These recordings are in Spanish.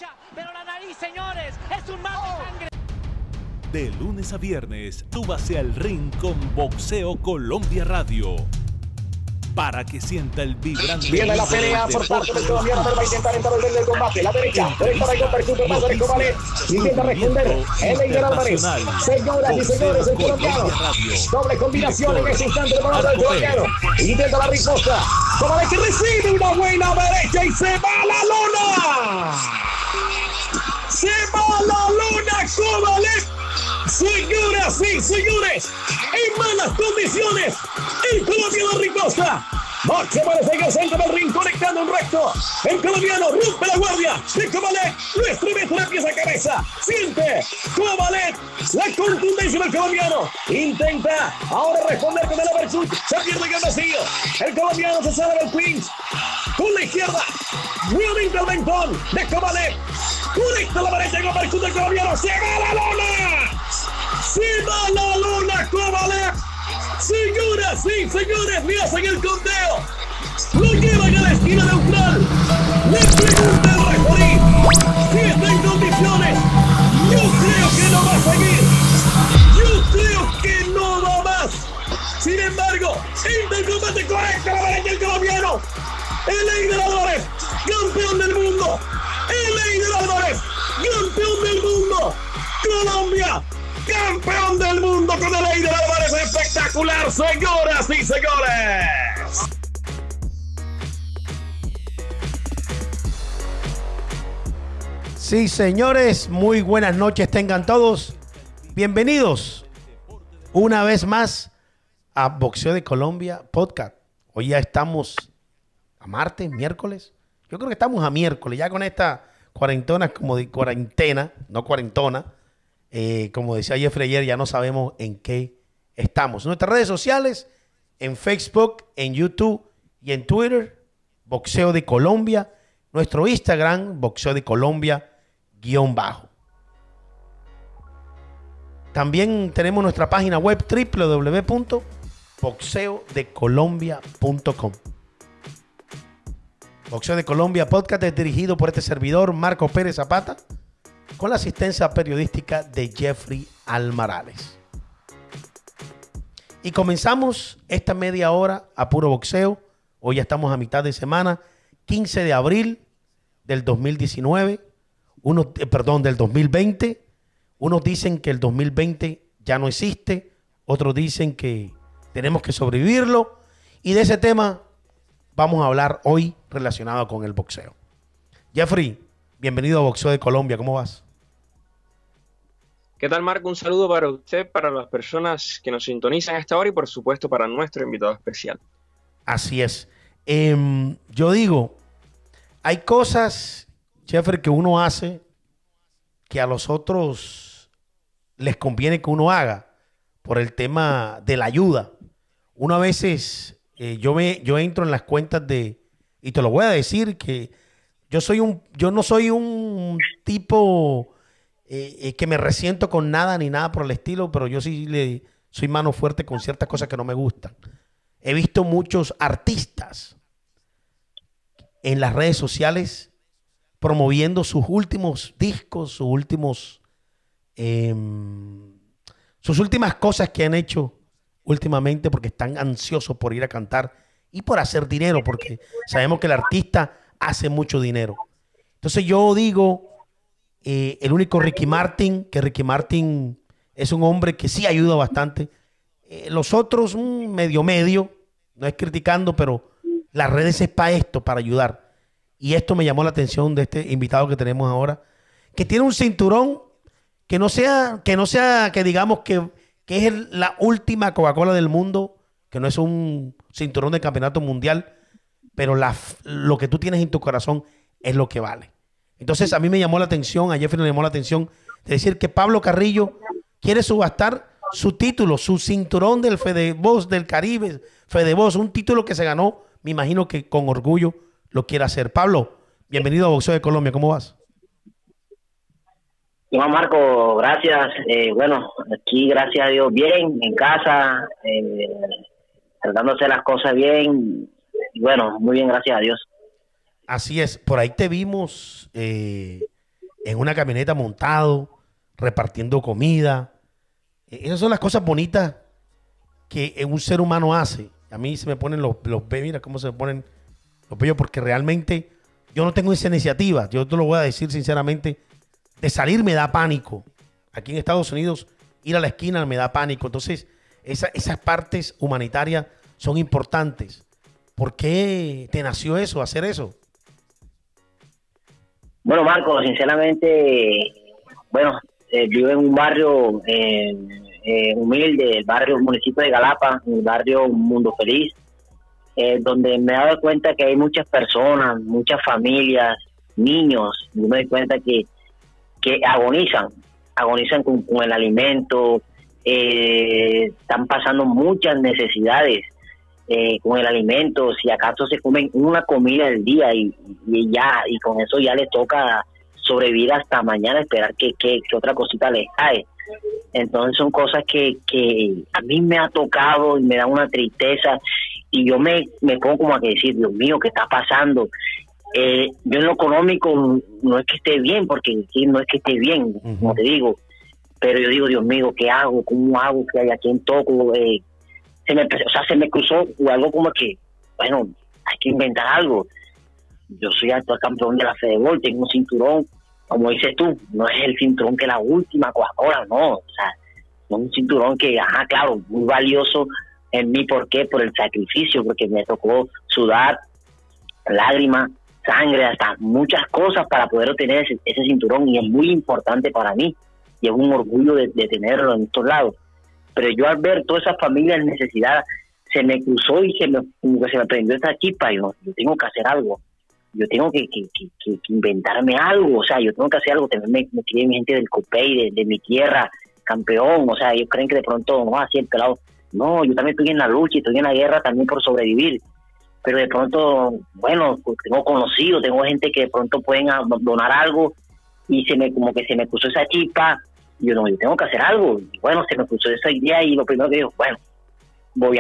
Pero la nariz, señores, es un mar de sangre. De lunes a viernes, súbase al ring con Boxeo Colombia Radio. Para que sienta el vibrante. Viene la pelea por parte del colombiano, pero va a intentar entrar al del combate. La derecha con Percuto, pasa el combate. Intenta responder el Eider Álvarez. Señoras y señores, el colombiano. Doble combinación en ese instante de mano del colombiano. Intenta la riposta. Cobalé que recibe una buena derecha y se va a la lona. Se va a la lona, Cobalé. Señoras y señores, en malas condiciones, el colombiano Ricosta. Max aparece en el centro del ring conectando un recto. El colombiano rompe la guardia de Cobalé, lo estremece la pieza cabeza. Siente Cobalé la contundencia del colombiano. Intenta ahora responder con el overshoot. Se pierde el vacío. El colombiano se sale del clinch. Con la izquierda, buen interventón de Cobalé. Conecta la derecha en el overshoot del colombiano. ¡Se va a la lona! ¡Se va a la lona, Cobalé! Señoras y señores, le hacen el conteo. Lo llevan a la esquina neutral. Le pregunta el referee si está en condiciones. Yo creo que no va a seguir. Yo creo que no va más. Sin embargo, entra el combate correcto a la derecha el colombiano. El Eider Álvarez, campeón del mundo. El Eider Álvarez, campeón del mundo. Colombia, campeón del mundo con el Eider Álvarez. Espectacular, señoras y señores. Sí, señores, muy buenas noches tengan todos. Bienvenidos una vez más a Boxeo de Colombia Podcast. Hoy ya estamos a martes, miércoles. Yo creo que estamos a miércoles, ya con esta cuarentona, como de cuarentena, no cuarentona. Como decía Jeffrey ayer, ya no sabemos en qué estamos. Nuestras redes sociales, en Facebook, en YouTube y en Twitter, Boxeo de Colombia. Nuestro Instagram, Boxeo de Colombia _. También tenemos nuestra página web www.boxeodecolombia.com. Boxeo de Colombia Podcast es dirigido por este servidor, Marco Pérez Zapata, con la asistencia periodística de Jeffrey Almarales. Y comenzamos esta media hora a puro boxeo. Hoy ya estamos a mitad de semana, 15 de abril del 2019, del 2020. Unos dicen que el 2020 ya no existe, otros dicen que tenemos que sobrevivirlo. Y de ese tema vamos a hablar hoy relacionado con el boxeo. Jeffrey, bienvenido a Boxeo de Colombia, ¿cómo vas? ¿Qué tal, Marco? Un saludo para usted, para las personas que nos sintonizan a esta hora y, por supuesto, para nuestro invitado especial. Así es. Yo digo, hay cosas, Jeffrey, que uno hace que a los otros les conviene que uno haga por el tema de la ayuda. Uno a veces, yo entro en las cuentas y te lo voy a decir, que yo no soy un tipo que me resiento con nada ni nada por el estilo, pero yo sí soy mano fuerte con ciertas cosas que no me gustan. He visto muchos artistas en las redes sociales promoviendo sus últimos discos, sus últimas cosas que han hecho últimamente, porque están ansiosos por ir a cantar y por hacer dinero, porque sabemos que el artista hace mucho dinero. Entonces yo digo, el único Ricky Martin es un hombre que sí ayuda bastante. Los otros, medio, no es criticando, pero las redes es para esto, para ayudar. Y esto me llamó la atención de este invitado que tenemos ahora, que tiene un cinturón que no sea que digamos que es la última Coca-Cola del mundo, que no es un cinturón de campeonato mundial, pero lo que tú tienes en tu corazón es lo que vale. Entonces a mí me llamó la atención, a Jeffrey le llamó la atención de decir que Pablo Carrillo quiere subastar su título, su cinturón del FedeBox del Caribe, FedeBox, un título que se ganó, me imagino que con orgullo lo quiere hacer. Pablo, bienvenido a Boxeo de Colombia, ¿cómo vas? No, Marco, gracias. Bueno, aquí gracias a Dios bien, en casa, tratándose las cosas bien. Y bueno, muy bien, gracias a Dios. Así es, por ahí te vimos en una camioneta montado, repartiendo comida. Esas son las cosas bonitas que un ser humano hace. A mí se me ponen los vellos, mira cómo se me ponen los vellos, porque realmente yo no tengo esa iniciativa. Yo te lo voy a decir sinceramente, de salir me da pánico. Aquí en Estados Unidos, ir a la esquina me da pánico. Entonces, esas partes humanitarias son importantes. ¿Por qué te nació eso, hacer eso? Bueno, Marco, sinceramente, bueno, vivo en un barrio humilde, el barrio municipio de Galapa, el barrio Mundo Feliz, donde me he dado cuenta que hay muchas personas, muchas familias, niños, y me doy cuenta que agonizan con el alimento, están pasando muchas necesidades con el alimento. Si acaso se comen una comida al día y con eso ya les toca sobrevivir hasta mañana, esperar que otra cosita les cae. Entonces son cosas que a mí me ha tocado y me da una tristeza, y yo me pongo como a decir, Dios mío, ¿qué está pasando? Yo en lo económico no es que esté bien, porque sí, no es que esté bien, como te digo, pero yo digo, Dios mío, ¿qué hago? ¿Cómo hago? ¿Qué hay? ¿A quién toco? Se me cruzó algo como que, bueno, hay que inventar algo. Yo soy actual campeón de la Fedebol, tengo un cinturón, como dices tú, no es el cinturón que la última Coca-Cola, no, o sea, no es un cinturón que, claro, muy valioso en mí. ¿Por qué? Por el sacrificio, porque me tocó sudar, lágrimas, sangre, hasta muchas cosas para poder obtener ese cinturón, y es muy importante para mí, y es un orgullo de tenerlo en estos lados. Pero yo al ver todas esas familias en necesidad, se me cruzó y se me prendió esta chispa. Yo tengo que hacer algo, yo tengo que inventarme algo, o sea, yo tengo que hacer algo. También me crié mi gente del Copey, de mi tierra, campeón, o sea, ellos creen que de pronto, no, así el pelado, no, yo también estoy en la lucha, estoy en la guerra también por sobrevivir. Pero de pronto, bueno, tengo conocidos, tengo gente que de pronto pueden donar algo, y se me cruzó esa chispa. Yo tengo que hacer algo. Y bueno, se me cruzó esa idea, y lo primero que digo, bueno, voy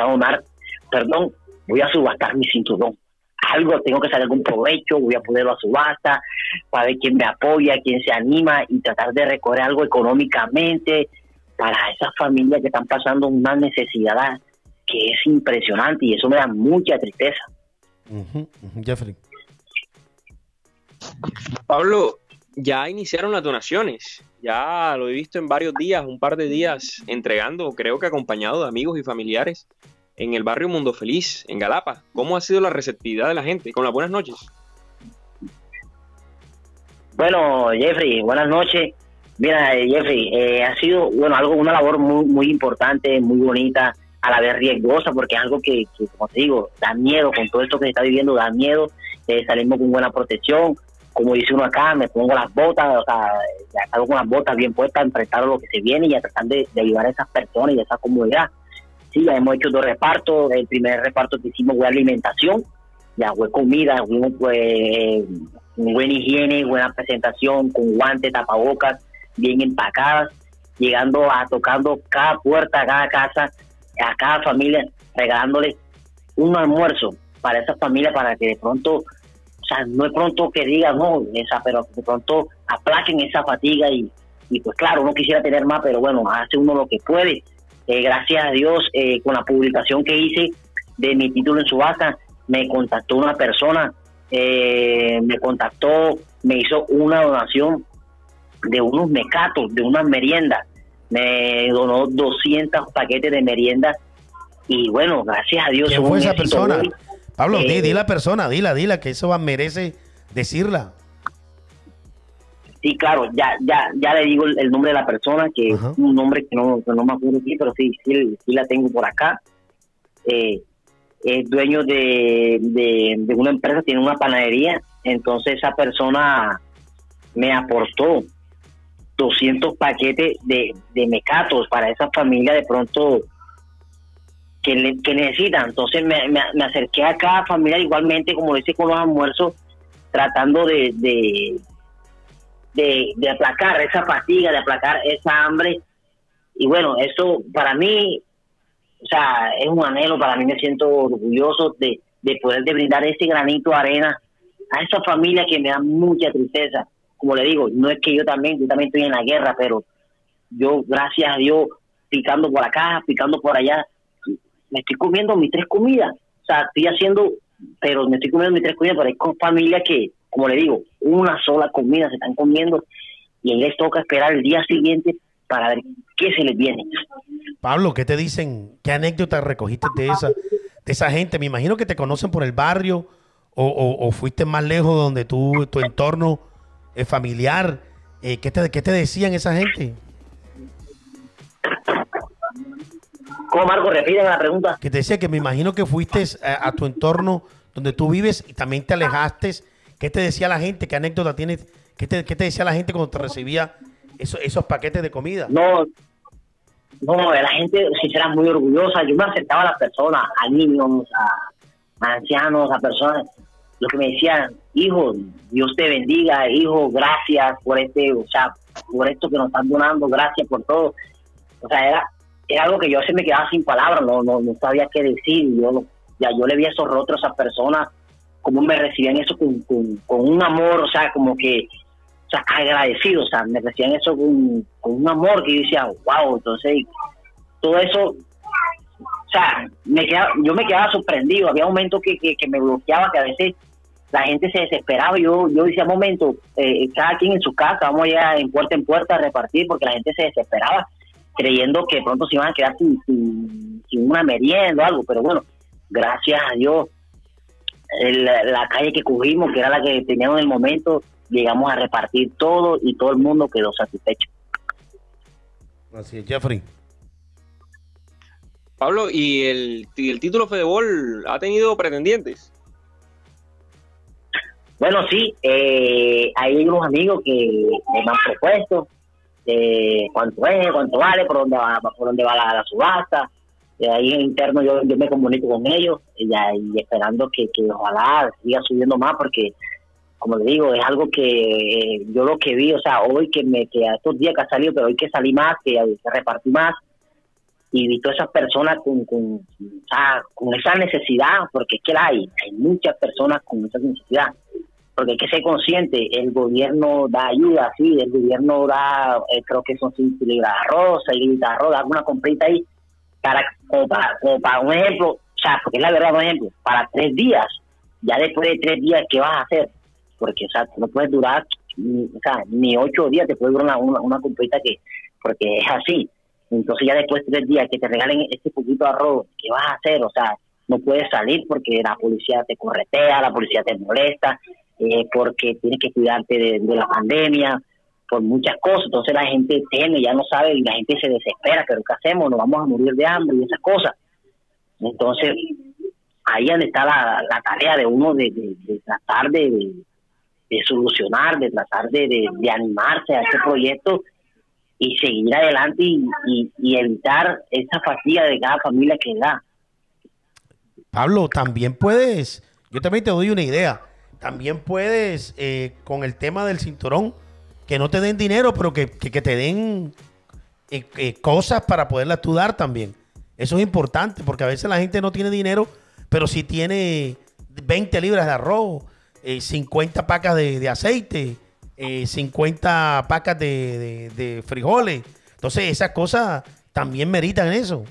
a subastar mi cinturón. Algo, tengo que sacar algún provecho, voy a ponerlo a subasta, para ver quién me apoya, quién se anima, y tratar de recoger algo económicamente para esas familias que están pasando una necesidad que es impresionante, y eso me da mucha tristeza. Jeffrey. Pablo, ya iniciaron las donaciones, ya lo he visto en varios días, un par de días, entregando, creo que acompañado de amigos y familiares, en el barrio Mundo Feliz, en Galapa. ¿Cómo ha sido la receptividad de la gente? Con las buenas noches. Bueno, Jeffrey, buenas noches. Mira, Jeffrey, ha sido una labor muy, muy importante, muy bonita, a la vez riesgosa, porque es algo que, como te digo, da miedo. Con todo esto que se está viviendo, da miedo. Salimos con buena protección, como dice uno acá, me pongo las botas, o sea, ya salgo con las botas bien puestas, enfrentar lo que se viene y a tratar de ayudar a esas personas y a esa comunidad. Sí, ya hemos hecho 2 repartos. El primer reparto que hicimos fue alimentación, ya fue comida, fue buena higiene, buena presentación, con guantes, tapabocas, bien empacadas, tocando cada puerta, cada casa, a cada familia, regalándole un almuerzo para esa familia, para que de pronto, o sea, no es pronto que digan, no, pero de pronto aplaquen esa fatiga, y pues claro, uno quisiera tener más, pero bueno, hace uno lo que puede. Gracias a Dios, con la publicación que hice de mi título en subasta, me contactó una persona, me hizo una donación de unos mecatos, de unas meriendas, me donó 200 paquetes de merienda, y bueno, gracias a Dios. ¿Quién fue esa persona? Pablo, di la persona, dila, que eso merece decirla. Sí, claro, ya le digo el nombre de la persona, que es un nombre que no me acuerdo aquí, pero sí la tengo por acá. Es dueño de una empresa, tiene una panadería. Entonces esa persona me aportó 200 paquetes de mecatos para esa familia de pronto que necesitan. Entonces me acerqué a cada familia igualmente, como lo hice con los almuerzos, tratando de aplacar esa fatiga, de aplacar esa hambre. Y bueno, eso para mí, o sea, es un anhelo. Para mí, me siento orgulloso de poder brindar ese granito de arena a esa familia que me da mucha tristeza. como le digo, no es que yo también estoy en la guerra, pero yo, gracias a Dios, picando por acá, picando por allá, me estoy comiendo mis 3 comidas. O sea, pero me estoy comiendo mis 3 comidas, pero hay con familias que, como le digo, una sola comida se están comiendo y ahí les toca esperar el día siguiente para ver qué se les viene. Pablo, ¿qué te dicen? ¿Qué anécdotas recogiste de esa gente? Me imagino que te conocen por el barrio o fuiste más lejos donde tu entorno familiar. ¿Qué te decían esa gente? ¿Cómo, Marco? Repíteme la pregunta. Que te decía que me imagino que fuiste a tu entorno donde tú vives y también te alejaste. ¿Qué te decía la gente? ¿Qué anécdota tienes? ¿Qué te decía la gente cuando te recibía esos paquetes de comida? No, la gente sinceramente muy orgullosa. Yo me acercaba a las personas, a niños, a ancianos, a personas, lo que me decían: hijo, Dios te bendiga, hijo, gracias por por esto que nos están donando, gracias por todo. O sea, era algo que yo se me quedaba sin palabras, no sabía qué decir. Yo le vi esos rostros a esas personas, cómo me recibían eso con un amor, o sea, como que, o sea, agradecido, o sea, me recibían eso con un amor que yo decía, wow. Entonces, todo eso, o sea, yo me quedaba sorprendido. Había momentos que me bloqueaba, que a veces la gente se desesperaba. Yo decía, momento, cada quien en su casa, vamos allá en puerta a repartir, porque la gente se desesperaba, creyendo que pronto se iban a quedar sin una merienda o algo. Pero bueno, gracias a Dios, la calle que cubrimos, que era la que teníamos en el momento, llegamos a repartir todo y todo el mundo quedó satisfecho. Así es, Jeffrey. Pablo, ¿y el título Fedebol ha tenido pretendientes? Bueno, sí, hay unos amigos que me han propuesto cuánto es, cuánto vale, por dónde va la subasta. Ahí en interno yo me comunico con ellos y esperando que ojalá siga subiendo más, porque, como le digo, es algo que yo lo que vi, o sea, hoy que estos días que ha salido, pero hoy que salí más, que repartí más, y vi todas esas personas con esa necesidad, porque es que hay muchas personas con esa necesidad, porque hay que ser consciente. El gobierno da ayuda, sí, el gobierno da, creo que son 5 libras de arroz, 6 libras de arroz, da una comprita ahí, como para un ejemplo, o sea, porque es la verdad, un ejemplo, para 3 días, ya después de 3 días, ¿qué vas a hacer? Porque, o sea, no puedes durar, ni 8 días te puede durar una comprita, porque es así. Entonces ya después de 3 días que te regalen este poquito de arroz, ¿qué vas a hacer? O sea, no puedes salir porque la policía te corretea, la policía te molesta, porque tienes que cuidarte de la pandemia, por muchas cosas. Entonces la gente teme, ya no sabe, y la gente se desespera, pero ¿qué hacemos? Nos vamos a morir de hambre y esas cosas. Entonces, ahí es donde está la tarea de uno de tratar de solucionar, de tratar de animarse a este proyecto y seguir adelante y evitar esa fatiga de cada familia que da. Pablo, también puedes, yo también te doy una idea, también puedes con el tema del cinturón, que no te den dinero, pero que te den cosas para poderlas tú dar también. Eso es importante, porque a veces la gente no tiene dinero, pero sí tiene 20 libras de arroz, 50 pacas de aceite, 50 pacas de frijoles. Entonces esas cosas también meritan eso.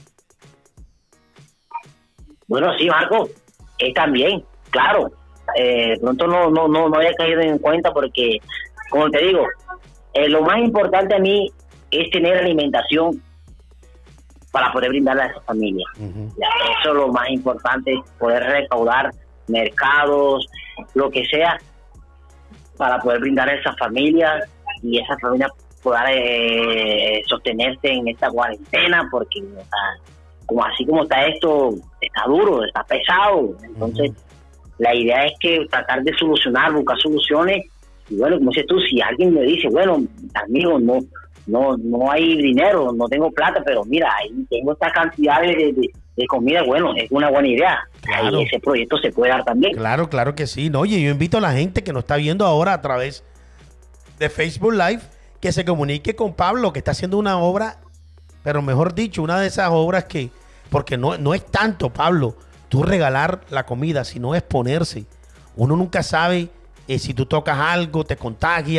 Bueno, sí, Marco, también, claro. Pronto no había caído en cuenta porque, como te digo, lo más importante a mí es tener alimentación para poder brindarle a esa familia. Eso es lo más importante, poder recaudar mercados, lo que sea, para poder brindar a esa familia y esa familia poder sostenerse en esta cuarentena, porque así como está esto, está duro, está pesado. Entonces la idea es que tratar de solucionar, buscar soluciones. Y bueno, como dices tú, si alguien me dice, bueno, amigo, no hay dinero, no tengo plata, pero mira, ahí tengo esta cantidad de comida, bueno, es una buena idea. Claro. Ahí ese proyecto se puede dar también. Claro que sí. No, oye, yo invito a la gente que nos está viendo ahora a través de Facebook Live que se comunique con Pablo, que está haciendo una obra, pero mejor dicho, una de esas obras que, porque no es tanto, Pablo, tú regalar la comida, sino exponerse. Uno nunca sabe si tú tocas algo, te contagia,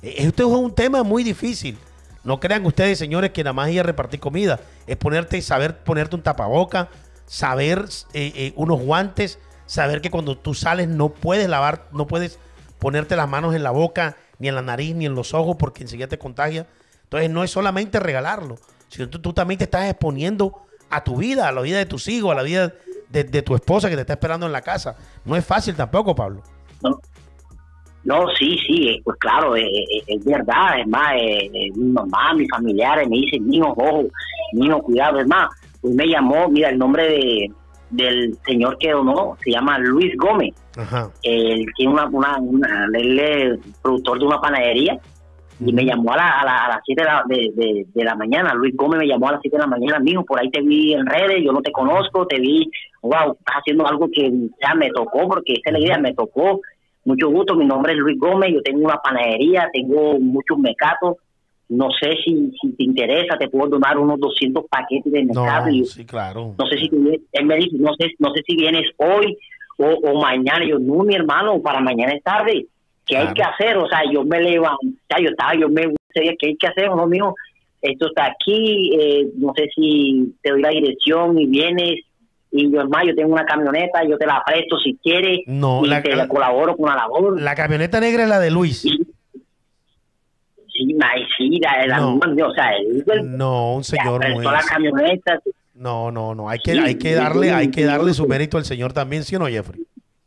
Esto es un tema muy difícil. No crean ustedes, señores, que nada más ir a repartir comida. Es saber ponerte un tapaboca, saber unos guantes, saber que cuando tú sales no puedes ponerte las manos en la boca, ni en la nariz, ni en los ojos, porque enseguida te contagia. Entonces no es solamente regalarlo, sino tú también te estás exponiendo a tu vida, a la vida de tus hijos, a la vida de tu esposa que te está esperando en la casa. No es fácil tampoco, Pablo. No, sí, pues claro, es verdad. Es más, mi mamá, mis familiares me dicen, niño, ojo, niño, cuidado. Es más, pues me llamó, mira, el nombre del señor que donó se llama Luis Gómez. Ajá. Él tiene él es productor de una panadería y me llamó a las 7 de la mañana. Luis Gómez me llamó a las 7 de la mañana, mijo, por ahí te vi en redes, yo no te conozco, te vi, wow, estás haciendo algo que ya me tocó, porque esa es la idea, me tocó. Mucho gusto, mi nombre es Luis Gómez, yo tengo una panadería, tengo muchos mecatos, no sé si te interesa, te puedo donar unos 200 paquetes de mecato. No, sí, claro. No sé si él me dice, no sé si vienes hoy o mañana. Yo, no, mi hermano, para mañana es tarde. ¿Qué hay que hacer? O sea, yo me levanté, yo me decía, ¿qué hay que hacer? No, mío, esto está aquí, no sé si te doy la dirección y vienes. Y yo, hermano, yo tengo una camioneta, yo te la presto si quieres. No, y te colaboro con la labor. La camioneta negra es la de Luis. Sí, la No. misma, o sea, No, un señor muy... la camioneta. No, hay que darle su mérito al señor también, ¿sí o no, Jeffrey?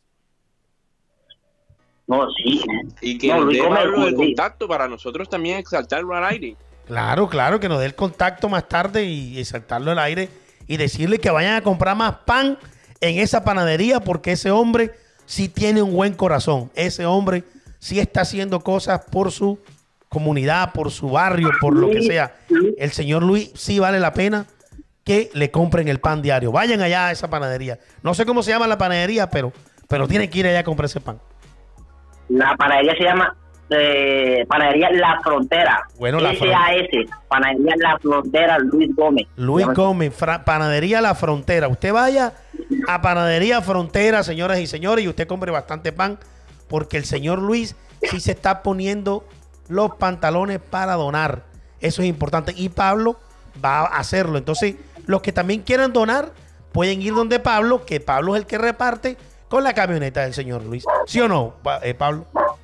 No, sí. Y que No, nos dé Luis Gómez, Pablo el sí. contacto para nosotros también exaltarlo al aire. Claro, que nos dé el contacto más tarde y saltarlo al aire y decirle que vayan a comprar más pan en esa panadería, porque ese hombre sí tiene un buen corazón. Ese hombre sí está haciendo cosas por su comunidad, por su barrio, por lo que sea. El señor Luis sí vale la pena que le compren el pan diario. Vayan allá a esa panadería. No sé cómo se llama la panadería, pero tienen que ir allá a comprar ese pan. La panadería se llama Panadería La Frontera. Bueno, SAS, Panadería La Frontera, Luis Gómez. Luis Gómez, Panadería La Frontera. Usted vaya a Panadería Frontera, señoras y señores, y usted compre bastante pan, porque el señor Luis sí se está poniendo los pantalones para donar. Eso es importante. Y Pablo va a hacerlo. Entonces, los que también quieran donar, pueden ir donde Pablo, que Pablo es el que reparte con la camioneta del señor Luis. ¿Sí o no, Pablo?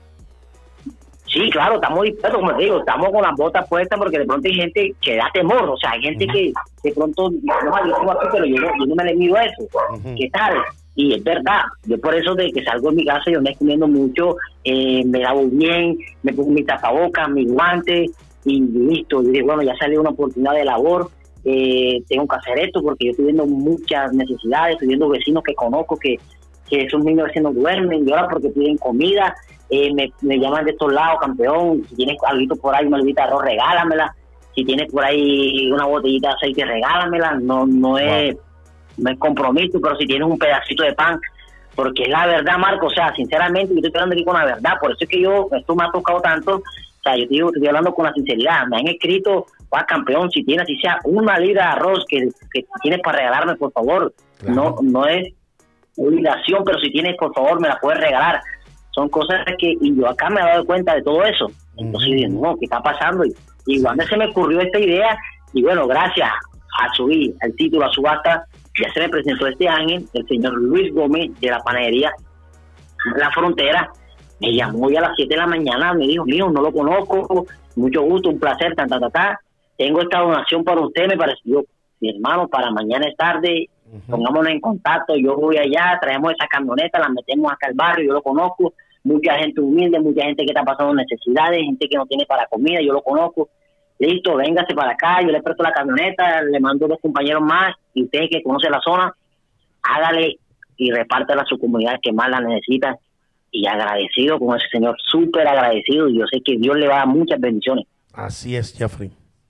Sí, claro, estamos dispuestos, como te digo, estamos con las botas puestas, porque de pronto hay gente que da temor, o sea, hay gente que de pronto, no, yo tengo aquí, pero yo no me le mido eso. ¿Qué tal? Y es verdad, yo por eso de que salgo de mi casa, yo me estoy comiendo mucho, me lavo bien, me pongo mi tapabocas, mis guantes, y listo. Yo digo, bueno, ya salió una oportunidad de labor, tengo que hacer esto, porque yo estoy viendo muchas necesidades, estoy viendo vecinos que conozco que esos niños que no duermen, lloran porque piden comida, me llaman de estos lados, campeón, si tienes algo por ahí, una olvita de arroz, regálamela, si tienes por ahí una botellita de aceite, regálamela, no es compromiso, pero si tienes un pedacito de pan, porque es la verdad, Marco, o sea, sinceramente, yo estoy hablando aquí con la verdad, por eso es que esto me ha tocado tanto, o sea, yo te digo, estoy hablando con la sinceridad, me han escrito, campeón, si tienes, si sea una libra de arroz que tienes para regalarme, por favor, claro. No es obligación, pero si tienes, por favor, me la puedes regalar. Son cosas y yo acá me he dado cuenta de todo eso. Entonces, no, ¿qué está pasando? Y cuando se me ocurrió esta idea, y bueno, gracias a subir el título a subasta, ya se me presentó este ángel, el señor Luis Gómez, de la panadería La Frontera. Me llamó ya a las 7 de la mañana, me dijo, mío, no lo conozco, mucho gusto, un placer, tengo esta donación para usted, me pareció, mi hermano, para mañana es tarde, pongámonos en contacto, yo voy allá, traemos esa camioneta, la metemos acá al barrio, yo lo conozco, mucha gente humilde, mucha gente que está pasando necesidades, gente que no tiene para comida, yo lo conozco, listo, véngase para acá, yo le presto la camioneta, le mando 2 compañeros más, y usted que conoce la zona, hágale y repártela a su comunidad que más la necesita, y agradecido con ese señor, súper agradecido, y yo sé que Dios le va a dar muchas bendiciones. Así es, Jeffrey.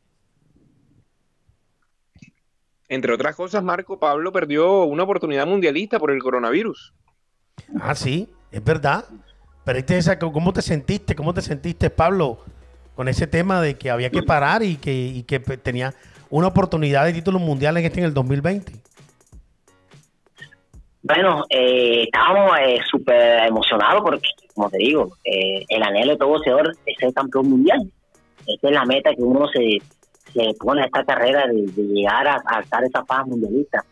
Entre otras cosas, Marco, Pablo perdió una oportunidad mundialista por el coronavirus. Ah, sí, es verdad. Pero ¿cómo te sentiste, Pablo, con ese tema de que había que parar y que tenía una oportunidad de título mundial en el 2020? Bueno, estábamos súper emocionados porque como te digo, el anhelo de todo boxeador es ser campeón mundial. Esa es la meta que uno se pone a esta carrera de llegar a alzar esa paz mundialista.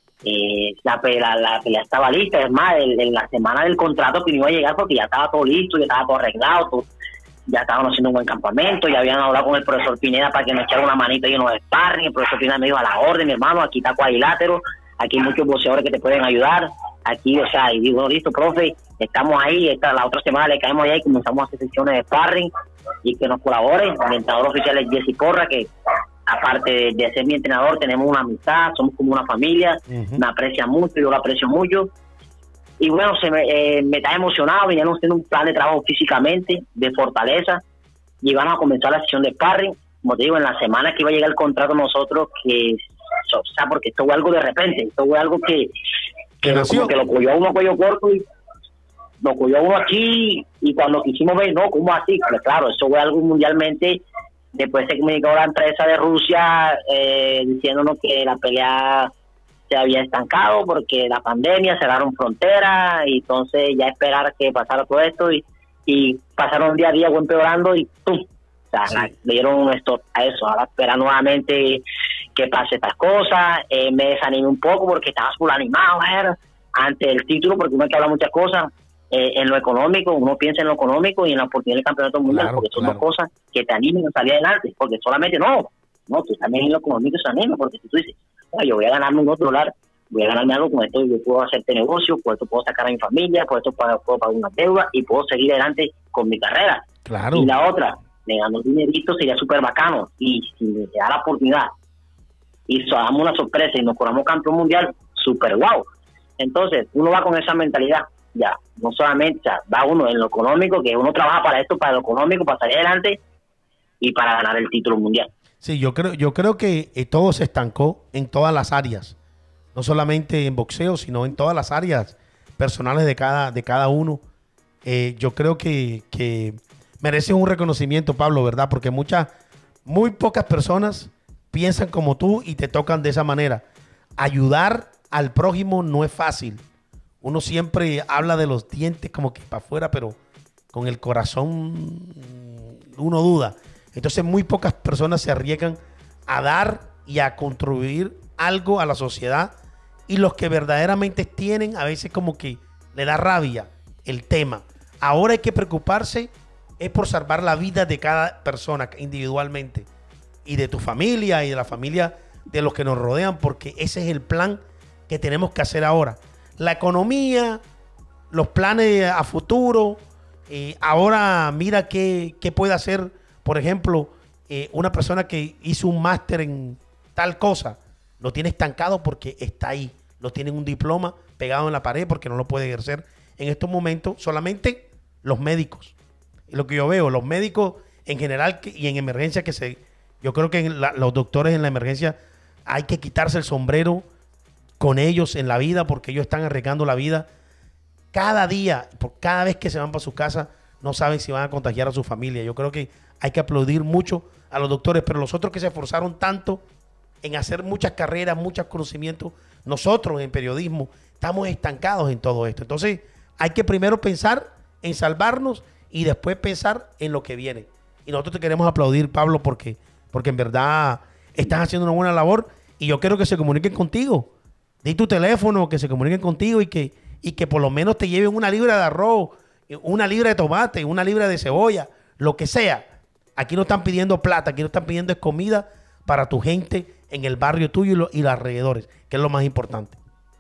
La pelea estaba lista, es más, en la semana del contrato que no iba a llegar porque ya estaba todo listo, ya estaba todo arreglado, ya estaban haciendo un buen campamento, ya habían hablado con el profesor Pineda para que nos echara una manita y unos sparring. El profesor Pineda me dijo: a la orden, mi hermano, aquí está cuadrilátero, aquí hay muchos boxeadores que te pueden ayudar, aquí, o sea, y digo: listo, profe, estamos ahí, la otra semana le caemos allá y comenzamos a hacer sesiones de sparring y que nos colabore. El entrenador oficial es Jesse Porra, que aparte de ser mi entrenador, tenemos una amistad, somos como una familia, me aprecia mucho, yo lo aprecio mucho. Y bueno, me está emocionado, veníamos haciendo un plan de trabajo físicamente, de fortaleza, y vamos a comenzar la sesión de sparring. Como te digo, en la semana que iba a llegar el contrato nosotros, o sea, porque esto fue algo de repente, esto fue algo que como que lo cogió a uno cuello corto y lo cogió a uno aquí, y cuando quisimos ver, no, ¿cómo así? Pues claro, eso fue algo mundialmente. Después se comunicó la empresa de Rusia diciéndonos que la pelea se había estancado porque la pandemia, cerraron fronteras, y entonces ya esperar que pasara todo esto, y pasaron día a día empeorando y ¡pum! O sea, sí, le dieron un stop a eso. Ahora espera nuevamente que pase estas cosas. Me desanimé un poco porque estaba full animado ante el título, porque uno hay que hablar muchas cosas. En lo económico, uno piensa en lo económico y en la oportunidad del campeonato mundial, porque son dos cosas que te animan a salir adelante, porque solamente no, tú también en lo económico se anima, porque si tú dices: yo voy a ganarme $1, voy a ganarme algo, con esto yo puedo hacerte negocio, con esto puedo sacar a mi familia, con esto puedo pagar una deuda y puedo seguir adelante con mi carrera. Claro. Y la otra, me gano un dinerito, sería súper bacano, y si me da la oportunidad y damos una sorpresa y nos coronamos campeón mundial, súper guau. Entonces uno va con esa mentalidad. Ya, no solamente, o sea, va uno en lo económico, que uno trabaja para esto, para lo económico, para salir adelante y para ganar el título mundial. Sí, yo creo que todo se estancó en todas las áreas, no solamente en boxeo, sino en todas las áreas personales de cada uno. Yo creo que merece un reconocimiento, Pablo, ¿verdad? Porque muy pocas personas piensan como tú y te tocan de esa manera. Ayudar al prójimo no es fácil. Uno siempre habla de los dientes como que para afuera, pero con el corazón uno duda. Entonces muy pocas personas se arriesgan a dar y a contribuir algo a la sociedad. Y los que verdaderamente tienen, a veces como que le da rabia el tema. Ahora hay que preocuparse es por salvar la vida de cada persona individualmente. Y de tu familia y de la familia de los que nos rodean, porque ese es el plan que tenemos que hacer ahora. La economía, los planes a futuro. Ahora mira qué puede hacer, por ejemplo, una persona que hizo un máster en tal cosa. Lo tiene estancado porque está ahí. Lo tiene un diploma pegado en la pared porque no lo puede ejercer en estos momentos. Solamente los médicos. Y lo que yo veo, los médicos en general y en emergencia, yo creo que los doctores en la emergencia hay que quitarse el sombrero con ellos en la vida, porque ellos están arriesgando la vida cada día, por cada vez que se van para su casa, no saben si van a contagiar a su familia. Yo creo que hay que aplaudir mucho a los doctores, pero los otros que se esforzaron tanto en hacer muchas carreras, muchos conocimientos, nosotros en periodismo estamos estancados en todo esto. Entonces hay que primero pensar en salvarnos y después pensar en lo que viene. Y nosotros te queremos aplaudir, Pablo, porque en verdad estás haciendo una buena labor, y yo quiero que se comuniquen contigo. Di tu teléfono, que se comuniquen contigo y que por lo menos te lleven una libra de arroz, una libra de tomate, una libra de cebolla, lo que sea. Aquí no están pidiendo plata, aquí no están pidiendo comida para tu gente en el barrio tuyo y los alrededores, que es lo más importante.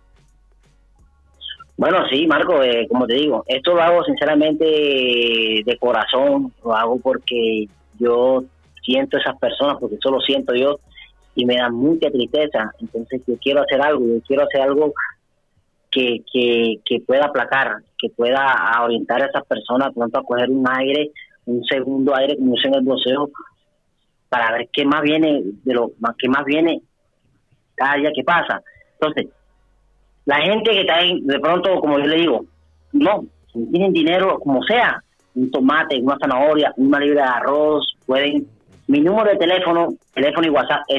Bueno, sí, Marco, como te digo, esto lo hago sinceramente de corazón, lo hago porque yo siento esas personas, porque eso lo siento yo, y me da mucha tristeza. Entonces yo quiero hacer algo que pueda aplacar, que pueda orientar a esas personas pronto a coger un aire, un segundo aire, como dicen en el boxeo, para ver qué más viene qué más viene cada día que pasa. Entonces, la gente que está ahí, de pronto, como yo le digo, no, si tienen dinero, como sea, un tomate, una zanahoria, una libra de arroz, pueden. Mi número de teléfono y WhatsApp es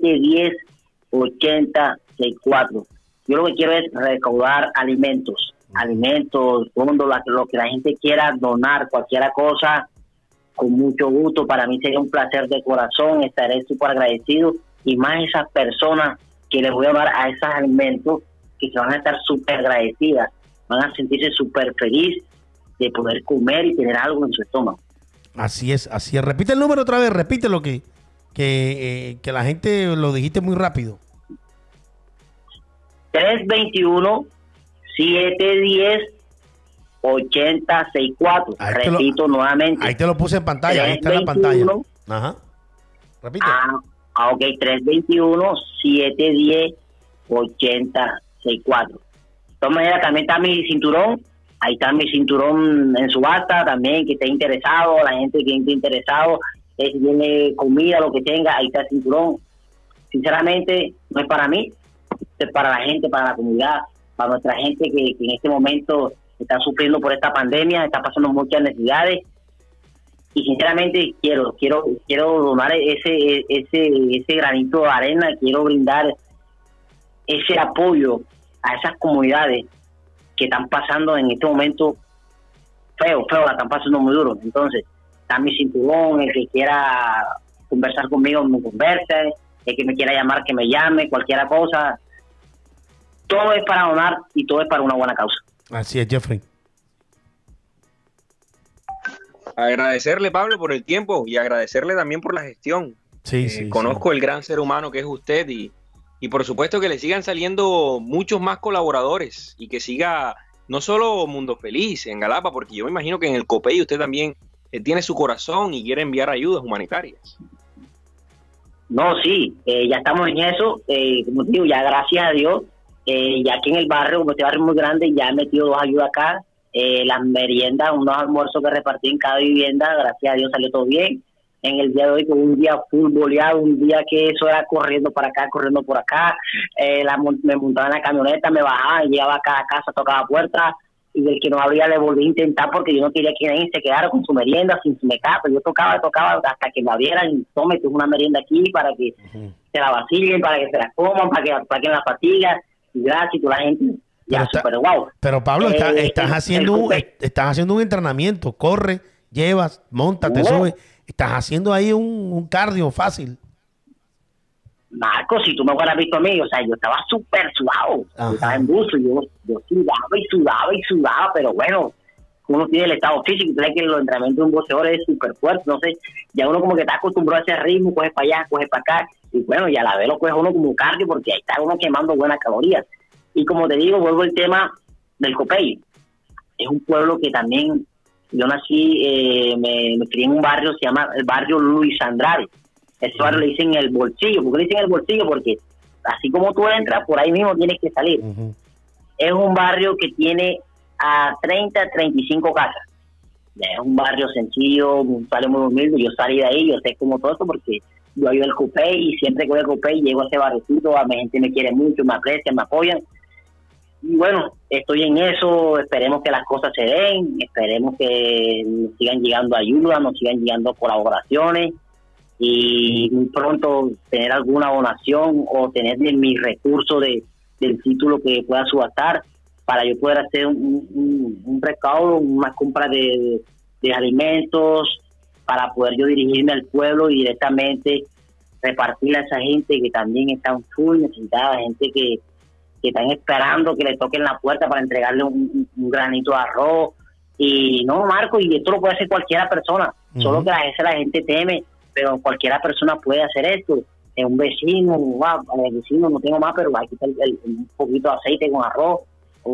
321-710-8064. Yo lo que quiero es recaudar alimentos. alimentos, fondos, lo que la gente quiera donar, cualquier cosa, con mucho gusto. Para mí sería un placer de corazón, estaré súper agradecido, y más esas personas que les voy a dar a esos alimentos, que se van a estar súper agradecidas, van a sentirse súper feliz de poder comer y tener algo en su estómago. Así es, así es. Repite el número otra vez, repite lo que la gente lo dijiste muy rápido. 321-710-8064. Repito nuevamente. Ahí te lo puse en pantalla, ahí está en la pantalla. Ajá. Repite. Ok, 321-710-8064. De todas maneras, también está mi cinturón. Ahí está mi cinturón en subasta también, que esté interesado, la gente que esté interesado, si tiene comida, lo que tenga, ahí está el cinturón. Sinceramente, no es para mí, es para la gente, para la comunidad, para nuestra gente que en este momento está sufriendo por esta pandemia, está pasando muchas necesidades, y sinceramente quiero donar ese granito de arena, quiero brindar ese apoyo a esas comunidades que están pasando en este momento feo, la están pasando muy duro. Entonces, está mi cinturón, el que quiera conversar conmigo me converse, el que me quiera llamar que me llame, cualquier cosa. Todo es para donar y todo es para una buena causa. Así es, Jeffrey. Agradecerle, Pablo, por el tiempo, y agradecerle también por la gestión. Sí, conozco el gran ser humano que es usted, y por supuesto que le sigan saliendo muchos más colaboradores, y que siga no solo Mundo Feliz en Galapa, porque yo me imagino que en el Copey usted también tiene su corazón y quiere enviar ayudas humanitarias. No, sí, ya estamos en eso, como te digo, ya gracias a Dios, ya aquí en el barrio, como este barrio es muy grande, ya he metido 2 ayudas acá, las meriendas, unos almuerzos que repartí en cada vivienda, gracias a Dios salió todo bien. En el día de hoy, con un día full boleado, un día que eso era corriendo para acá, corriendo por acá, me montaba en la camioneta, me bajaba, llegaba a cada casa, tocaba puertas, y el que no abría le volví a intentar, porque yo no quería que nadie se quedara con su merienda sin su mecato. Yo tocaba hasta que me abrieran, tome, tú una merienda aquí para que se la vacilen, para que se la coman, para que apaguen la fatiga, y gracias, y toda la gente ya super wow. Pero Pablo, estás haciendo un entrenamiento, corre, llevas, monta, te subes. Estás haciendo ahí un cardio fácil. Marco, si tú me hubieras visto a mí, o sea, yo estaba súper sudado. Yo estaba en buzo, yo sudaba, pero bueno, uno tiene el estado físico, y sabes que los entrenamientos de un boxeador es súper fuerte, no sé, ya uno como que está acostumbrado a ese ritmo, coge para allá, coge para acá, y bueno, y a la vez lo coge uno como un cardio, porque ahí está uno quemando buenas calorías. Y como te digo, vuelvo al tema del Copey. Es un pueblo que también, yo nací, me crié en un barrio, se llama el barrio Luis Andrade. Ese barrio le dicen el bolsillo. ¿Por qué le dicen el bolsillo? Porque así como tú entras, por ahí mismo tienes que salir. Es un barrio que tiene a 35 casas. Es un barrio sencillo, un barrio muy humilde. Yo salí de ahí, yo sé como todo esto, porque yo ayudo al Copey, y siempre que voy al Copey llego a ese barriocito, a mi gente me quiere mucho, me aprecian, me apoyan. Y bueno, estoy en eso, esperemos que las cosas se den, esperemos que nos sigan llegando ayudas, nos sigan llegando colaboraciones, y muy pronto tener alguna donación o tener de mi recurso del título que pueda subastar, para yo poder hacer un recaudo, una compra de alimentos, para poder yo dirigirme al pueblo y directamente repartirle a esa gente que también está full necesitada, gente que están esperando que le toquen la puerta para entregarle un granito de arroz. Y no, Marco, y esto lo puede hacer cualquiera persona, solo que a veces la gente teme, pero cualquiera persona puede hacer esto. Un vecino, el vecino no tengo más, pero aquí está un poquito de aceite con arroz,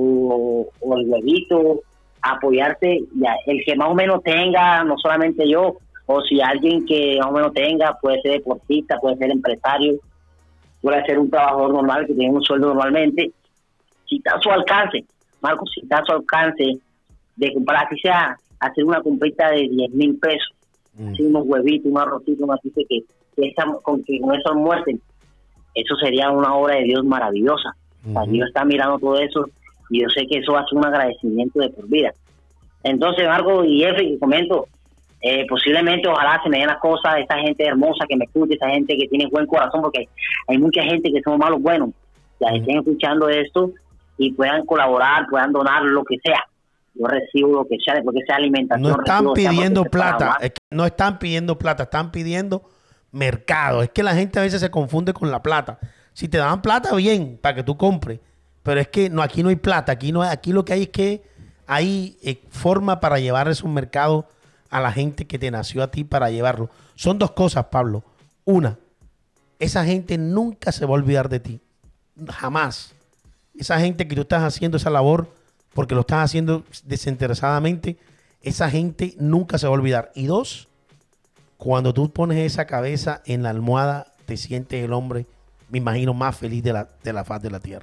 o el huevito, apoyarse, ya, el que más o menos tenga, no solamente yo, o si alguien que más o menos tenga, puede ser deportista, puede ser empresario, puede ser un trabajador normal que tiene un sueldo normalmente, si está a su alcance, Marco, si está a su alcance de comprar, así sea, hacer una comprita de 10,000 pesos, así unos huevitos, un arrocito, una pizza con eso almuercen, eso sería una obra de Dios maravillosa. O sea, Dios está mirando todo eso, y yo sé que eso va a ser un agradecimiento de por vida. Entonces, Marco y Jeffrey, que comento, posiblemente ojalá se me den las cosas, esa gente hermosa que me escucha, esa gente que tiene buen corazón, porque hay mucha gente que somos malos buenos, ya estén escuchando esto, y puedan colaborar, puedan donar lo que sea. Yo recibo lo que sea, después que sea alimentación. No están pidiendo sea plata, es que no están pidiendo plata, están pidiendo mercado. Es que la gente a veces se confunde con la plata. Si te dan plata, bien, para que tú compres. Pero es que no, aquí no hay plata, aquí lo que hay es que hay forma para llevar esos mercados a la gente que te nació a ti para llevarlo. Son dos cosas, Pablo. Una, esa gente nunca se va a olvidar de ti. Jamás. Esa gente que tú estás haciendo esa labor, porque lo estás haciendo desinteresadamente, esa gente nunca se va a olvidar. Y dos, cuando tú pones esa cabeza en la almohada, te sientes el hombre, me imagino, más feliz de la faz de la tierra.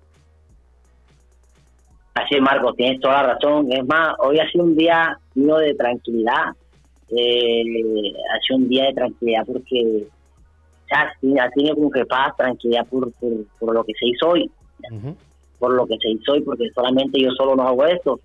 Así es, Marcos, tienes toda la razón. Es más, hoy ha sido un día mío de tranquilidad. Ha sido un día de tranquilidad porque ha tenido como que paz, tranquilidad por lo que se hizo hoy. Por lo que se hizo hoy, porque solamente yo solo no hago esto.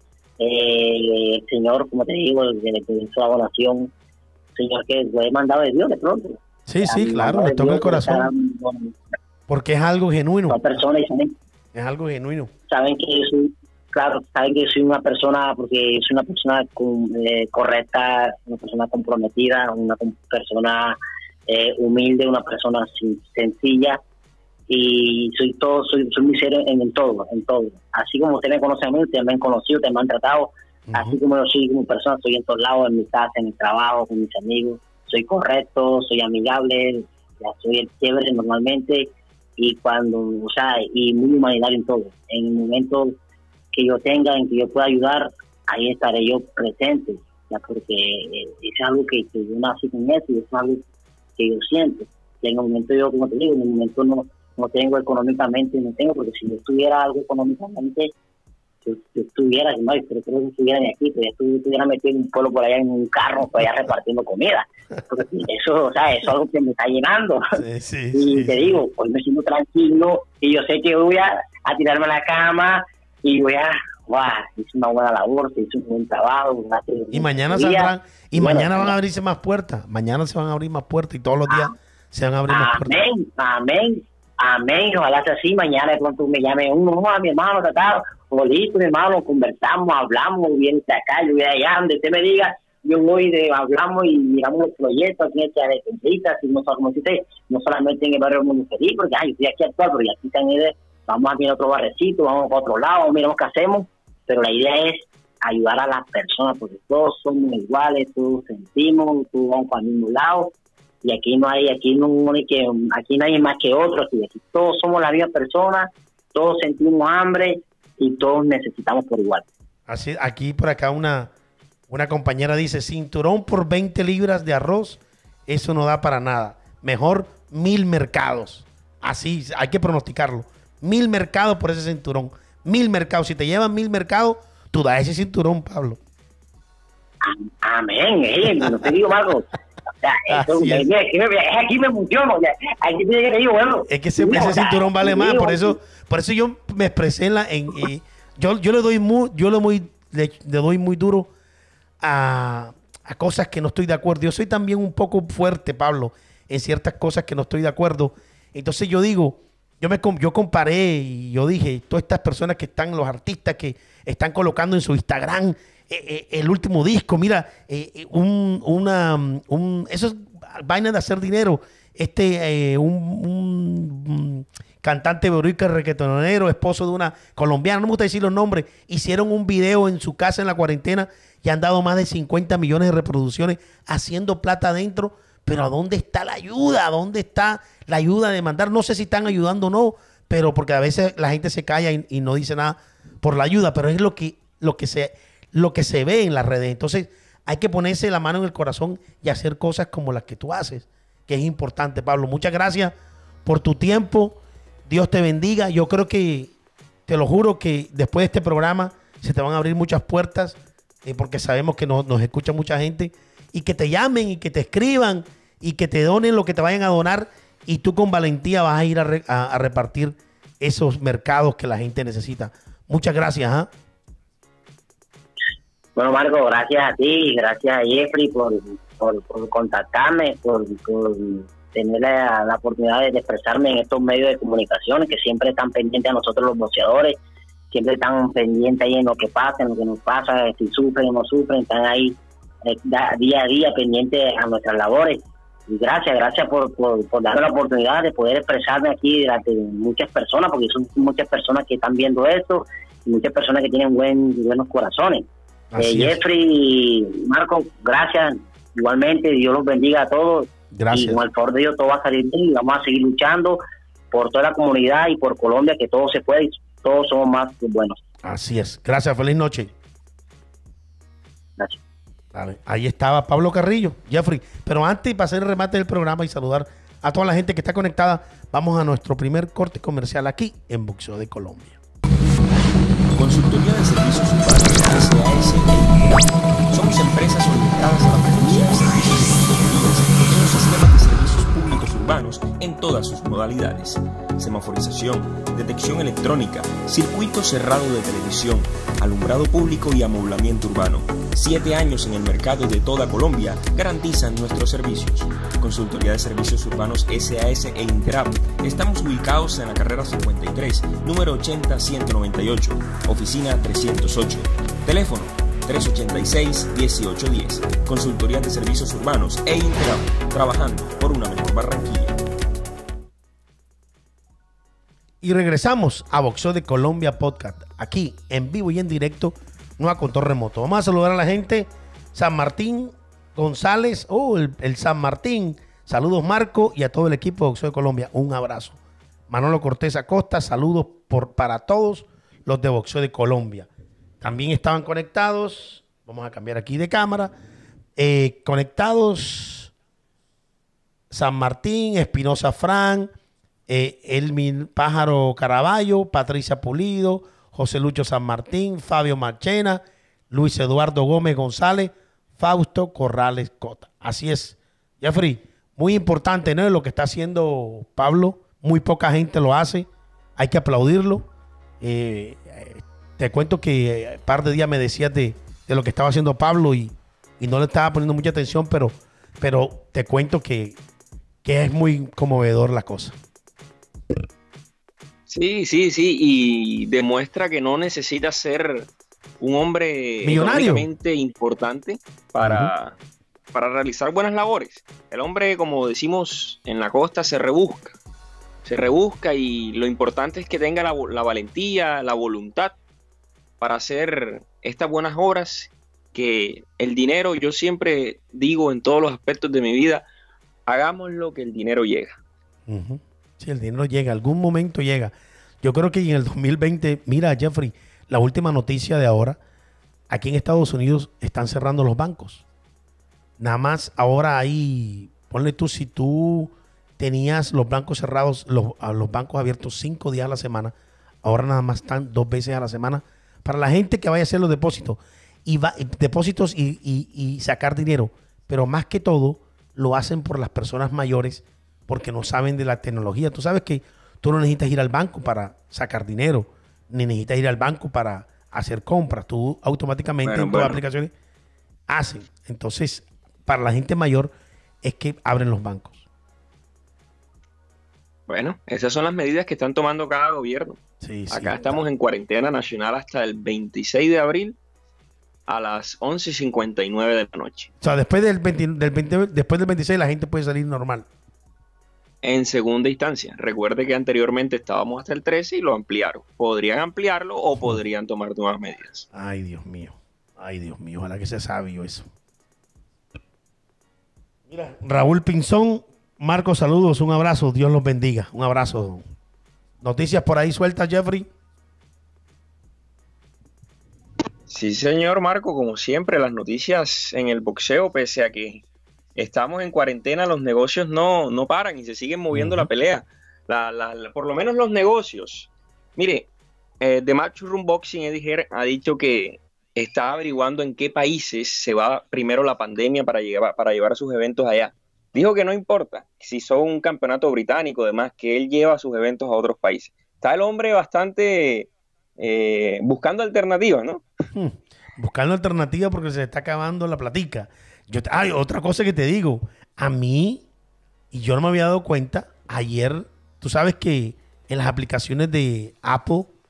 El Señor, como te digo, desde que hizo la donación, Señor, que lo he mandado de Dios de pronto. Sí, sí, claro, me toca el corazón. Porque es algo genuino. Es algo genuino. Saben que yo soy, claro, saben que yo soy una persona, porque soy una persona correcta, una persona comprometida, una persona humilde, una persona sencilla, y soy muy serio en todo. Así como ustedes me conocen a mí, ustedes me han conocido, ustedes me han tratado, así como yo soy como persona, estoy en todos lados, en mi casa, en mi trabajo, con mis amigos, soy correcto, soy amigable, ya soy el chévere normalmente, y y muy humanitario en todo. En el momento que yo tenga, en que yo pueda ayudar, ahí estaré yo presente, ya, porque es algo que yo nací con eso, y es algo que yo siento. Que en el momento, yo, como te digo, en el momento no tengo económicamente, porque si yo tuviera algo económicamente, yo estuviera, no, pero creo que estuviera ni aquí, pero yo estuviera metido en un pueblo por allá en un carro, por allá repartiendo comida, porque eso, eso es algo que me está llenando. Y te digo, hoy me siento tranquilo, y yo sé que voy a tirarme a la cama, y voy a, hice una buena labor, hice un buen trabajo. Y mañana saldrán, y bueno, mañana van a abrirse más puertas, mañana se van a abrir más puertas, y todos los días se van a abrir más puertas. Amén, ojalá sea así. Mañana de pronto me llame a mi hermano, listo, mi hermano, conversamos, hablamos, viene de acá, yo voy allá, donde usted me diga, yo voy, hablamos y miramos los proyectos aquí en esta de Centritas, y no solamente en el barrio Mundo Feliz, porque yo estoy aquí actual, pero ya aquí están, vamos aquí en otro barrecito, vamos para otro lado, miramos qué hacemos, pero la idea es ayudar a las personas, porque todos somos iguales, todos sentimos, todos vamos para el mismo lado, y aquí nadie más que otro, aquí todos somos la misma persona, todos sentimos hambre y todos necesitamos por igual. Así, aquí por acá una compañera dice, cinturón por 20 libras de arroz, eso no da para nada. Mejor 1000 mercados. Así, hay que pronosticarlo. 1000 mercados por ese cinturón. 1000 mercados. Si te llevan 1000 mercados, tú das ese cinturón, Pablo. Amén. No te digo, Marcos. Aquí me emociono. Aquí te digo, bueno. Es que ese cinturón vale más. Por eso yo me expresé yo le doy muy duro a cosas que no estoy de acuerdo. Yo soy también un poco fuerte, Pablo, en ciertas cosas que no estoy de acuerdo. Entonces yo digo, yo comparé y yo dije, todas estas personas que están, los artistas que están colocando en su Instagram el último disco, mira, eso es vaina de hacer dinero. Un cantante boricua reggaetonero, esposo de una colombiana, no me gusta decir los nombres, hicieron un video en su casa en la cuarentena y han dado más de 50 millones de reproducciones haciendo plata adentro. Pero ¿a dónde está la ayuda? ¿A dónde está la ayuda de mandar? No sé si están ayudando o no, pero porque a veces la gente se calla y no dice nada por la ayuda, pero es lo que se ve en las redes. Entonces hay que ponerse la mano en el corazón y hacer cosas como las que tú haces, que es importante, Pablo. Muchas gracias por tu tiempo. Dios te bendiga. Yo creo que, te lo juro, que después de este programa se te van a abrir muchas puertas, porque sabemos que nos escucha mucha gente, y que te llamen y que te escriban y que te donen lo que te vayan a donar, y tú con valentía vas a ir a repartir esos mercados que la gente necesita. Muchas gracias. Bueno, Marco, gracias a ti, gracias a Jeffrey por contactarme, por tener la oportunidad de expresarme en estos medios de comunicación que siempre están pendientes a nosotros los boxeadores, siempre están pendientes ahí en lo que pasa, en lo que nos pasa, si sufren o no sufren, están ahí día a día pendientes a nuestras labores. Y gracias por darme la oportunidad de poder expresarme aquí delante de muchas personas, porque son muchas personas que están viendo esto y muchas personas que tienen buenos corazones. Jeffrey, Marco, gracias. Igualmente, Dios los bendiga a todos. Gracias. Y con el favor de Dios todo va a salir bien y vamos a seguir luchando por toda la comunidad y por Colombia, que todo se puede y todos somos más que buenos. Así es. Gracias. Feliz noche. Gracias. Vale. Ahí estaba Pablo Carrillo, Jeffrey. Pero antes, para hacer el remate del programa y saludar a toda la gente que está conectada, vamos a nuestro primer corte comercial aquí en Boxeo de Colombia. Consultoría de Servicios Urbanos SAS Somos empresas orientadas a la producción de servicios sostenibles en los sistemas de servicios públicos urbanos en todas sus modalidades: semaforización, detección electrónica, circuito cerrado de televisión, alumbrado público y amoblamiento urbano. 7 años en el mercado de toda Colombia garantizan nuestros servicios. Consultoría de Servicios Urbanos SAS e Interap. Estamos ubicados en la carrera 53, número 80-198, oficina 308. Teléfono 386-1810. Consultoría de Servicios Urbanos e Interap. Trabajando por una mejor Barranquilla. Y regresamos a Boxeo de Colombia Podcast, aquí en vivo y en directo, no a control remoto. Vamos a saludar a la gente. San Martín González, el San Martín. Saludos, Marco, y a todo el equipo de Boxeo de Colombia. Un abrazo. Manolo Cortés Acosta, saludos para todos los de Boxeo de Colombia. También estaban conectados, vamos a cambiar aquí de cámara, conectados San Martín, Espinosa Fran, Elmin Pájaro Caraballo, Patricia Pulido, José Lucho San Martín, Fabio Marchena, Luis Eduardo Gómez González, Fausto Corrales Cota. Así es, Jeffrey, muy importante, ¿no? Lo que está haciendo Pablo, muy poca gente lo hace, hay que aplaudirlo. Te cuento que un par de días me decías de lo que estaba haciendo Pablo y no le estaba poniendo mucha atención, pero te cuento que es muy conmovedor la cosa. Sí, y demuestra que no necesita ser un hombre económicamente importante para realizar buenas labores. El hombre, como decimos en la costa, se rebusca y lo importante es que tenga la valentía, la voluntad para hacer estas buenas obras, que el dinero, yo siempre digo en todos los aspectos de mi vida, hagamos lo que el dinero llega. Uh-huh. Sí, el dinero llega, algún momento llega. Yo creo que en el 2020, mira, Jeffrey, la última noticia de ahora, aquí en Estados Unidos están cerrando los bancos. Nada más ahora hay, ponle tú, si tú tenías los bancos cerrados, los bancos abiertos 5 días a la semana, ahora nada más están 2 veces a la semana para la gente que vaya a hacer los depósitos depósitos y sacar dinero. Pero más que todo, lo hacen por las personas mayores porque no saben de la tecnología. Tú sabes que tú no necesitas ir al banco para sacar dinero, ni necesitas ir al banco para hacer compras. Tú automáticamente en todas las aplicaciones hacen. Entonces, para la gente mayor es que abren los bancos. Bueno, esas son las medidas que están tomando cada gobierno. Sí, Acá estamos en cuarentena nacional hasta el 26 de abril a las 11:59 de la noche. O sea, después del 26 la gente puede salir normal. En segunda instancia. Recuerde que anteriormente estábamos hasta el 13 y lo ampliaron. Podrían ampliarlo o podrían tomar nuevas medidas. Ay, Dios mío. Ojalá que sea sabio eso. Mira, Raúl Pinzón, Marco, saludos, un abrazo, Dios los bendiga. Un abrazo. Noticias por ahí sueltas, Jeffrey. Sí, señor Marco, como siempre, las noticias en el boxeo, pese a que estamos en cuarentena, los negocios no paran y se siguen moviendo la pelea. Por lo menos los negocios. Mire, The Matchroom Boxing, Eddie Hearn ha dicho que está averiguando en qué países se va primero la pandemia para llevar sus eventos allá. Dijo que no importa si son un campeonato británico, además, que él lleva sus eventos a otros países. Está el hombre bastante buscando alternativas, ¿no? Buscando alternativas porque se está acabando la platica. Otra cosa que te digo, a mí, y yo no me había dado cuenta, ayer, tú sabes que en las aplicaciones de Apple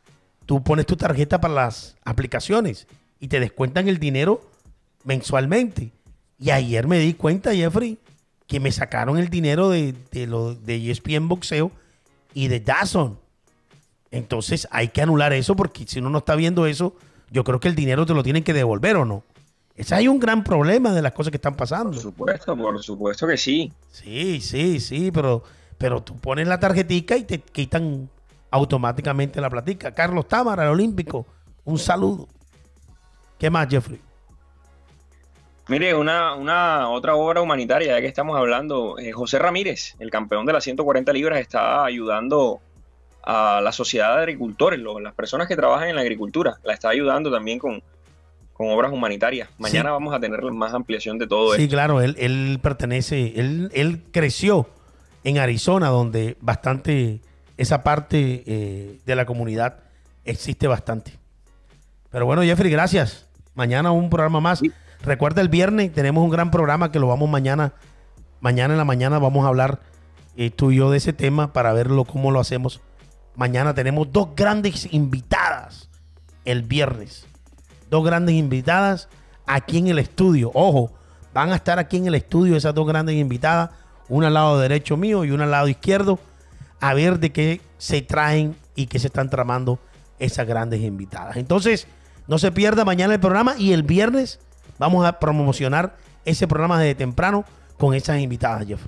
tú pones tu tarjeta para las aplicaciones y te descuentan el dinero mensualmente. Y ayer me di cuenta, Jeffrey, que me sacaron el dinero de ESPN Boxeo y de DAZN. Entonces hay que anular eso, porque si uno no está viendo eso, yo creo que el dinero te lo tienen que devolver, ¿o no? Ese hay un gran problema de las cosas que están pasando. Por supuesto que sí. Sí, pero tú pones la tarjetica y te quitan automáticamente la platica. Carlos Támara, el olímpico, un saludo. ¿Qué más, Jeffrey? Mire, una otra obra humanitaria, ya que estamos hablando, José Ramírez, el campeón de las 140 libras, está ayudando a la sociedad de agricultores, las personas que trabajan en la agricultura, la está ayudando también con obras humanitarias. Mañana vamos a tener más ampliación de todo esto. Sí, claro, él pertenece, él creció en Arizona, donde bastante, esa parte de la comunidad existe bastante. Pero bueno, Jeffrey, gracias. Mañana un programa más. Sí. Recuerda, el viernes tenemos un gran programa que lo vamos mañana en la mañana vamos a hablar tú y yo de ese tema para verlo cómo lo hacemos. Mañana tenemos 2 grandes invitadas el viernes. 2 grandes invitadas aquí en el estudio. Ojo, van a estar aquí en el estudio esas 2 grandes invitadas, una al lado derecho mío y una al lado izquierdo, a ver de qué se traen y qué se están tramando esas grandes invitadas. Entonces, no se pierda mañana el programa, y el viernes vamos a promocionar ese programa desde temprano con esas invitadas, Jeffrey.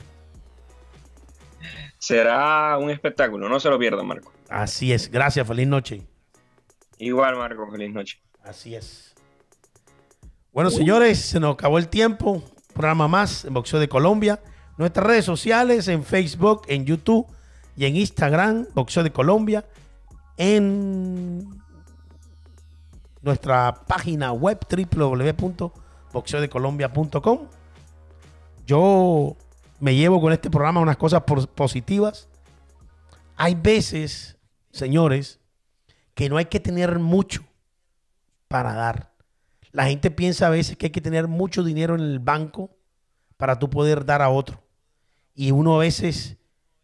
Será un espectáculo, no se lo pierdan, Marco. Así es, gracias, feliz noche. Igual, Marco, feliz noche. Así es. Bueno, señores, se nos acabó el tiempo. Programa más en Boxeo de Colombia. Nuestras redes sociales en Facebook, en YouTube y en Instagram, Boxeo de Colombia. En nuestra página web www.boxeodecolombia.com. Yo me llevo con este programa unas cosas positivas. Hay veces, señores, que no hay que tener mucho para dar. La gente piensa a veces que hay que tener mucho dinero en el banco para tú poder dar a otro. Y uno a veces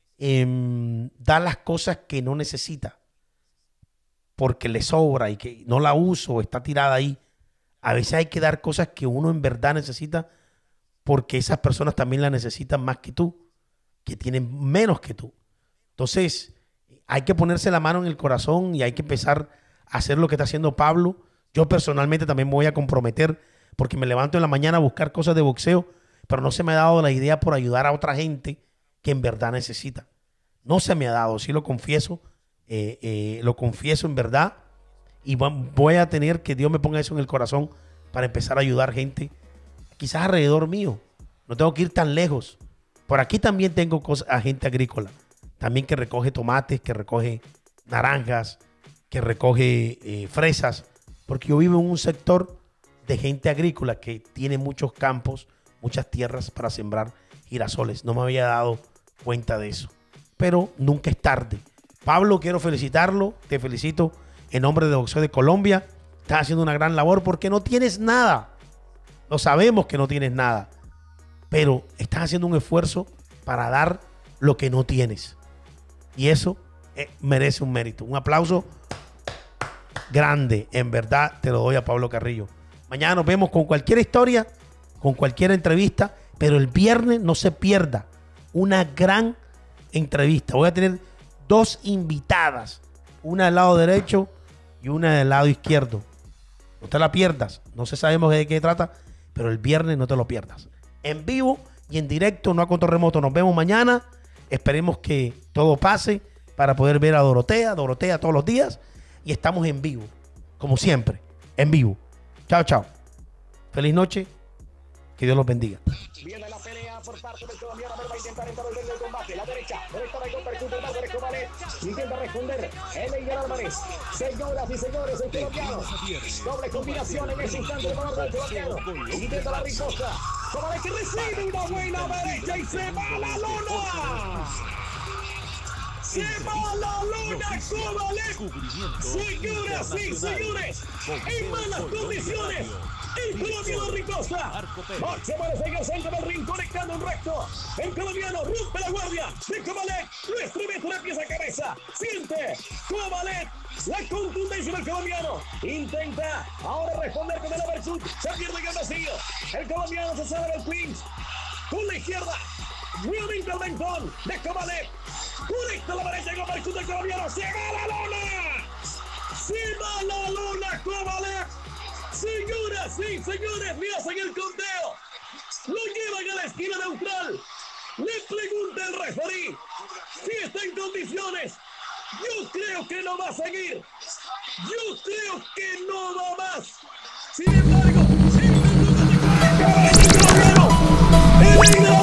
da las cosas que no necesita porque le sobra y que no la uso, está tirada ahí. A veces hay que dar cosas que uno en verdad necesita porque esas personas también la necesitan más que tú, que tienen menos que tú. Entonces, hay que ponerse la mano en el corazón y hay que empezar a hacer lo que está haciendo Pablo. Yo personalmente también me voy a comprometer porque me levanto en la mañana a buscar cosas de boxeo, pero no se me ha dado la idea por ayudar a otra gente que en verdad necesita. No se me ha dado, sí lo confieso en verdad, y voy a tener que Dios me ponga eso en el corazón para empezar a ayudar gente, quizás alrededor mío. No tengo que ir tan lejos. Por aquí también tengo gente agrícola, también que recoge tomates, que recoge naranjas, que recoge fresas, porque yo vivo en un sector de gente agrícola que tiene muchos campos, muchas tierras para sembrar girasoles. No me había dado cuenta de eso, pero nunca es tarde. Pablo, quiero felicitarlo, te felicito en nombre de Boxeo de Colombia. Estás haciendo una gran labor porque no tienes nada. Lo sabemos que no tienes nada, pero estás haciendo un esfuerzo para dar lo que no tienes. Y eso merece un mérito. Un aplauso grande, en verdad te lo doy a Pablo Carrillo. Mañana nos vemos con cualquier historia, con cualquier entrevista, pero el viernes no se pierda una gran entrevista. Voy a tener 2 invitadas, una del lado derecho y una del lado izquierdo. No te la pierdas, no sabemos de qué trata, pero el viernes no te lo pierdas. En vivo y en directo, no a control remoto. Nos vemos mañana. Esperemos que todo pase para poder ver a Dorotea todos los días. Y estamos en vivo, como siempre, en vivo. Chao, chao. Feliz noche. Que Dios los bendiga. Viene la pelea por parte del colombiano, pero va a intentar entrar en el combate. La derecha, percute el Álvarez Cobale. Intenta responder el Eiger Álvarez. Señoras y señores, el colombiano. Doble combinación en ese instante por del colombiano. Intenta la riposta. Cobale que recibe una buena derecha y se va a la lona. Se va a la lona, Cobale. Señoras y señores, en malas condiciones. El colombiano Ricosta. Max aparece en el centro del ring, conectando un recto. El colombiano rompe la guardia de Kovalev. Lo estremece la pieza cabeza. Siente Kovalev la contundencia del colombiano. Intenta ahora responder con el overshoot. Se pierde en el vacío. El colombiano se sale del clinch. Con la izquierda. Nuevamente el mentón de Kovalev. Conecta la derecha en el overshoot del colombiano. ¡Se va a la lona! ¡Se va a la lona Kovalev! Señoras y señores, me hacen el conteo. Lo llevan a la esquina neutral. Le pregunta el referí si está en condiciones. Yo creo que no va a seguir. Yo creo que no va más. Sin embargo, el